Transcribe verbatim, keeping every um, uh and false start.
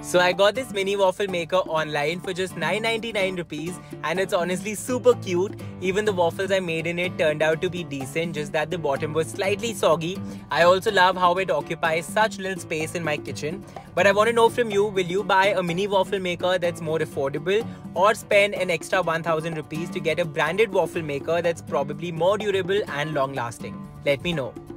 So I got this mini waffle maker online for just nine ninety-nine rupees, and it's honestly super cute. Even the waffles I made in it turned out to be decent, just that the bottom was slightly soggy. I also love how it occupies such little space in my kitchen. But I want to know from you, will you buy a mini waffle maker that's more affordable, or spend an extra one thousand rupees to get a branded waffle maker that's probably more durable and long lasting? Let me know.